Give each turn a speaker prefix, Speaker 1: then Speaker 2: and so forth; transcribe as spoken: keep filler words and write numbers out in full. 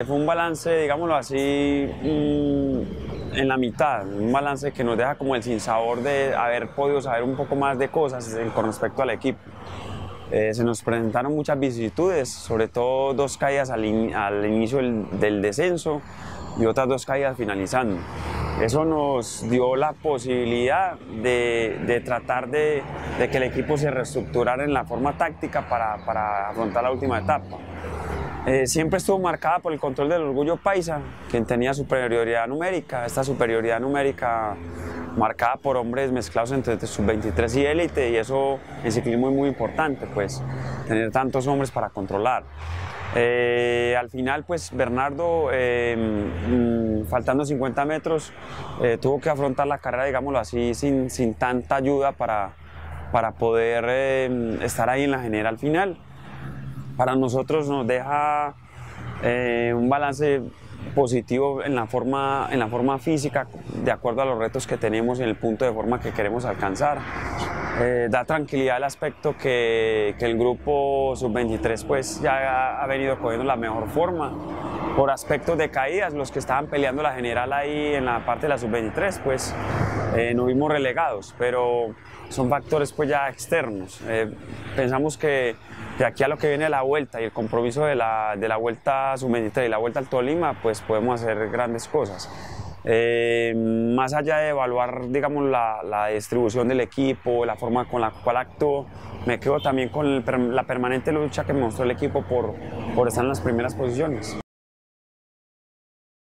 Speaker 1: Fue un balance, digámoslo así, mmm, en la mitad, un balance que nos deja como el sinsabor de haber podido saber un poco más de cosas con respecto al equipo. Eh, se nos presentaron muchas vicisitudes, sobre todo dos caídas al, in, al inicio del, del descenso y otras dos caídas finalizando. Eso nos dio la posibilidad de, de tratar de, de que el equipo se reestructurara en la forma táctica para, para afrontar la última etapa. Eh, siempre estuvo marcada por el control del orgullo paisa, quien tenía superioridad numérica. Esta superioridad numérica marcada por hombres mezclados entre sub veintitrés y élite, y eso en ciclismo es muy importante, pues, tener tantos hombres para controlar. Eh, al final, pues, Bernardo, eh, mmm, faltando cincuenta metros, eh, tuvo que afrontar la carrera, digámoslo así, sin, sin tanta ayuda para, para poder eh, estar ahí en la general final. Para nosotros nos deja eh, un balance positivo en la, forma, en la forma física, de acuerdo a los retos que tenemos y en el punto de forma que queremos alcanzar. Eh, da tranquilidad el aspecto que, que el grupo sub veintitrés pues ya ha, ha venido cogiendo la mejor forma. Por aspectos de caídas, los que estaban peleando la general ahí en la parte de la sub veintitrés, pues eh, nos vimos relegados, pero son factores pues ya externos. Eh, pensamos que de aquí a lo que viene la vuelta y el compromiso de la, de la vuelta sub veintitrés y la vuelta al Tolima, pues podemos hacer grandes cosas. Eh, más allá de evaluar, digamos, la, la distribución del equipo, la forma con la cual actuó, me quedo también con el, la permanente lucha que mostró el equipo por, por estar en las primeras posiciones.